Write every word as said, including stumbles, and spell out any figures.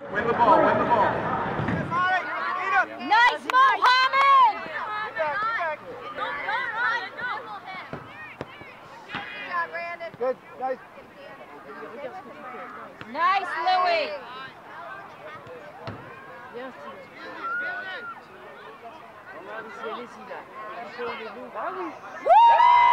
Win the ball, win the ball. Nice, Mohammed! Good, nice. Nice, Louis. Bien, Steve. Allez-y, là. Woo!